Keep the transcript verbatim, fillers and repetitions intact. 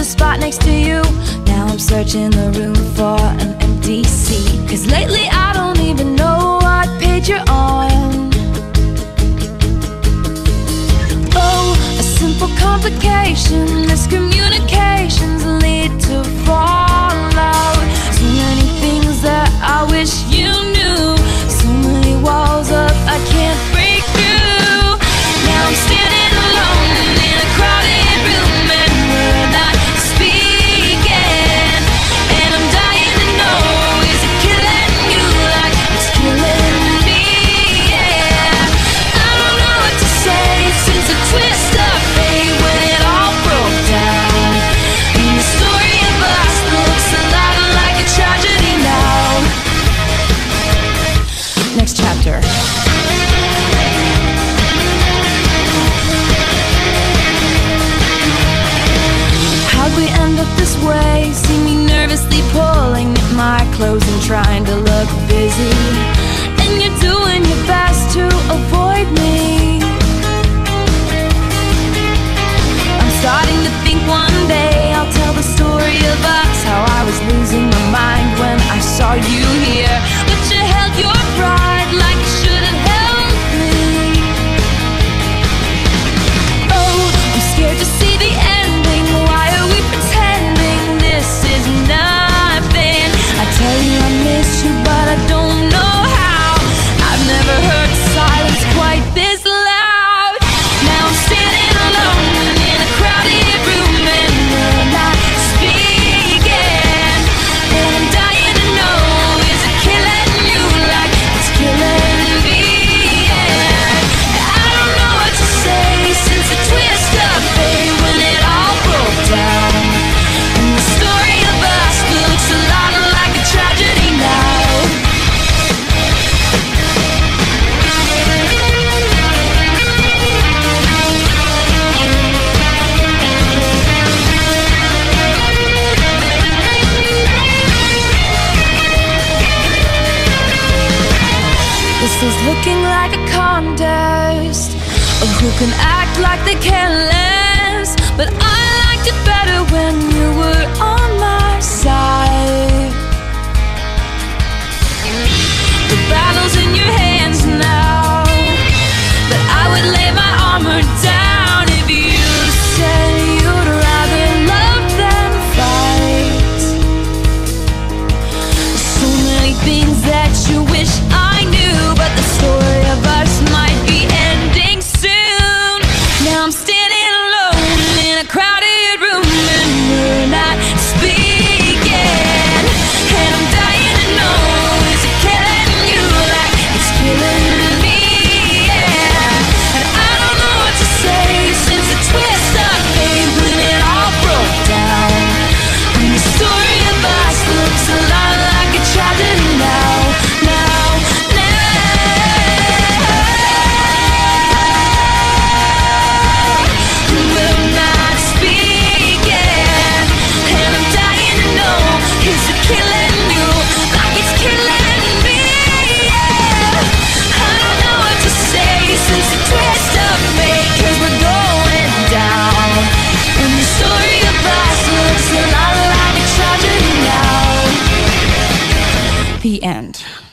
a spot next to you. Now I'm searching the room for an empty seat, 'cause lately I don't even know what page you're on. Oh, a simple complication, miscommunications lead to fallout. So many things that I wish you knew, so many walls up I can't break through. Now I'm standing alone in a crowded room, and we're not speaking. And I'm dying to know, is it killing you like it's killing me? Yeah, I don't know what to say since a twist of fate when it all broke down. And the story of us looks a lot like a tragedy now. Next chapter. How'd we end up this way? See me nervously pulling at my clothes and trying to look busy, and you're doing your best to avoid me. I'm starting to think one day I'll tell the story of us, how I was losing my mind when I saw you here, but you held your pride like you should have held me. Oh, I'm scared to see the ending. Why are we pretending this is nothing? I tell you I miss you, but I don't know how. I've never heard silence quite this loud. Now I'm standing alone in a crowded room, and we're not speaking. And I'm dying to know, is it killing you like it's killing me? Yeah, I don't know what to say since the twist of fate when it all broke down. And the story of us looks a lot like a tragedy now. This is looking like a contest of who can act like they can less, but I liked it better when you were on my side. The battle's in your hands now, but I would lay my armor down if you said you'd rather love than fight. So many things that you wish I knew, but the story of us might be ending soon. Now I'm standing alone in a crowded room, and we're not speaking. And I'm dying to know, is it killing you like it's killing me? Yeah, and I don't know what to say since the twist of fate when it all broke down. And the story of us looks a lot like a tragedy now, now, now. We're not speaking, and I'm dying to know, is it killing you like it's killing me? Yeah, I don't know what to say since the twist of fate, 'cause we're going down. And the story of us looks a lot like a tragedy now. The end.